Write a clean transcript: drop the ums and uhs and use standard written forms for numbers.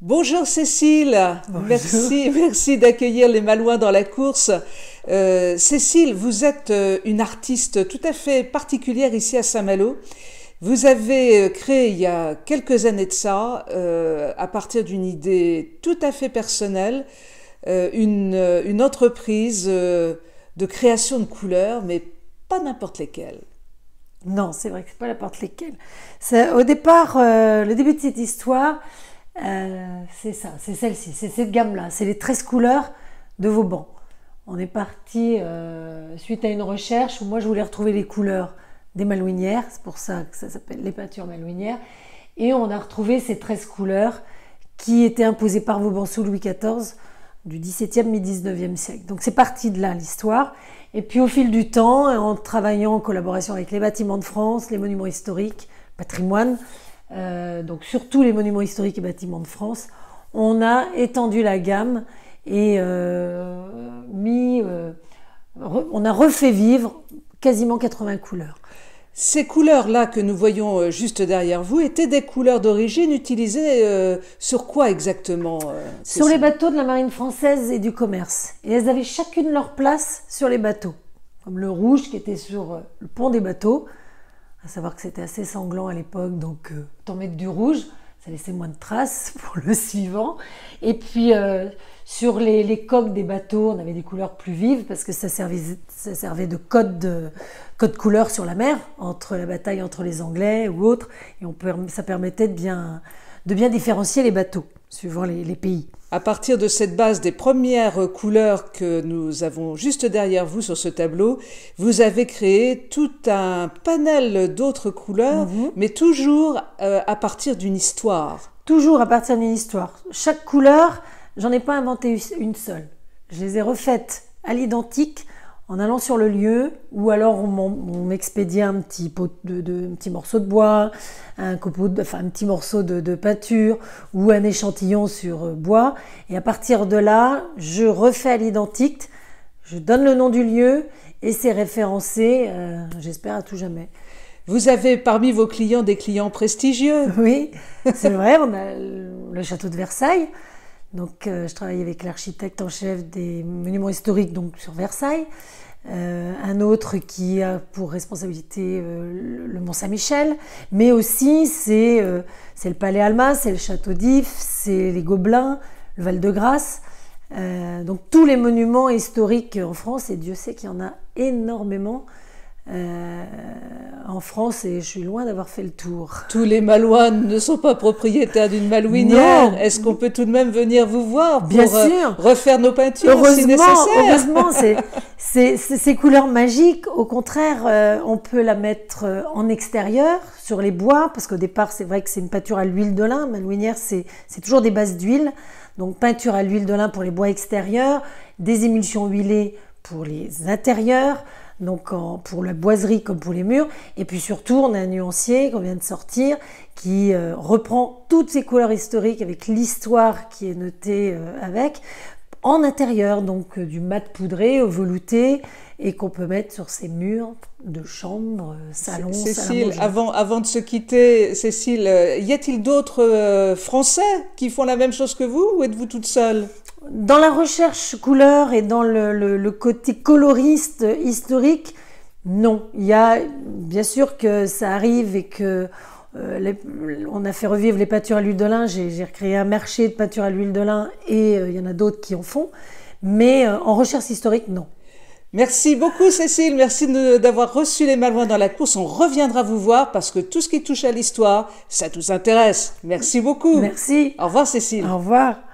Bonjour Cécile, Bonjour. merci d'accueillir les Malouins dans la course. Cécile, vous êtes une artiste tout à fait particulière ici à Saint-Malo. Vous avez créé il y a quelques années de ça, à partir d'une idée tout à fait personnelle, une entreprise de création de couleurs, mais pas n'importe lesquelles. Non, c'est vrai que c'est pas n'importe lesquels. Au départ, le début de cette histoire, c'est ça, c'est celle-ci, c'est cette gamme-là, c'est les 13 couleurs de Vauban. On est parti suite à une recherche où moi je voulais retrouver les couleurs des malouinières, c'est pour ça que ça s'appelle les peintures malouinières, et on a retrouvé ces 13 couleurs qui étaient imposées par Vauban sous Louis XIV du XVIIe mi-XIXe siècle. Donc c'est parti de là l'histoire. Et puis au fil du temps, en travaillant en collaboration avec les bâtiments de France, les monuments historiques, patrimoine, donc surtout les monuments historiques et bâtiments de France, on a étendu la gamme et on a refait vivre quasiment 80 couleurs. Ces couleurs-là que nous voyons juste derrière vous étaient des couleurs d'origine utilisées sur quoi exactement Sur les bateaux de la marine française et du commerce. Et elles avaient chacune leur place sur les bateaux. Comme le rouge qui était sur le pont des bateaux. À savoir que c'était assez sanglant à l'époque, donc t'en mettre du rouge, ça laissait moins de traces pour le suivant. Et puis sur les coques des bateaux, on avait des couleurs plus vives parce que ça servait de code couleur sur la mer, entre la bataille entre les Anglais ou autres. Et ça permettait de bien différencier les bateaux, suivant les pays. À partir de cette base des premières couleurs que nous avons juste derrière vous sur ce tableau, vous avez créé tout un panel d'autres couleurs, mais toujours à partir d'une histoire. Toujours à partir d'une histoire. Chaque couleur, j'en ai pas inventé une seule. Je les ai refaites à l'identique en allant sur le lieu, ou alors on m'expédiait un petit petit morceau de bois, un petit morceau de peinture ou un échantillon sur bois. Et à partir de là, je refais à l'identique, je donne le nom du lieu et c'est référencé, j'espère à tout jamais. Vous avez parmi vos clients des clients prestigieux. Oui, c'est vrai, on a le château de Versailles. Donc, je travaille avec l'architecte en chef des monuments historiques donc sur Versailles. Un autre qui a pour responsabilité le Mont-Saint-Michel. Mais aussi, c'est le Palais Alma, c'est le Château d'If, c'est les Gobelins, le Val-de-Grâce. Donc, tous les monuments historiques en France, et Dieu sait qu'il y en a énormément en France, et je suis loin d'avoir fait le tour. Tous les Malouins ne sont pas propriétaires d'une malouinière. Est-ce qu'on peut tout de même venir vous voir pour Bien sûr. Refaire nos peintures si nécessaire? Heureusement, ces couleurs magiques, au contraire, on peut la mettre en extérieur, sur les bois, parce qu'au départ, c'est vrai que c'est une peinture à l'huile de lin. Malouinière, c'est toujours des bases d'huile. Donc, peinture à l'huile de lin pour les bois extérieurs, des émulsions huilées pour les intérieurs, donc pour la boiserie comme pour les murs. Et puis surtout, on a un nuancier qu'on vient de sortir qui reprend toutes ces couleurs historiques avec l'histoire qui est notée avec, en intérieur, donc du mat poudré au velouté, et qu'on peut mettre sur ces murs de chambre, salon, Cécile, avant de se quitter, Cécile, y a-t-il d'autres Français qui font la même chose que vous, ou êtes-vous toute seule? Dans la recherche couleur et dans le côté coloriste historique, non. Il y a bien sûr que ça arrive et que on a fait revivre les peintures à l'huile de lin. J'ai recréé un marché de peinture à l'huile de lin et il y en a d'autres qui en font. Mais en recherche historique, non. Merci beaucoup Cécile, merci d'avoir reçu les Malouins dans la course. On reviendra vous voir parce que tout ce qui touche à l'histoire, ça nous intéresse. Merci beaucoup. Merci. Au revoir Cécile. Au revoir.